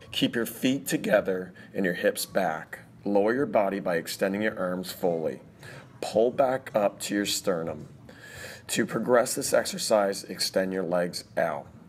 Keep your feet together and your hips back. Lower your body by extending your arms fully. Pull back up to your sternum. To progress this exercise, extend your legs out.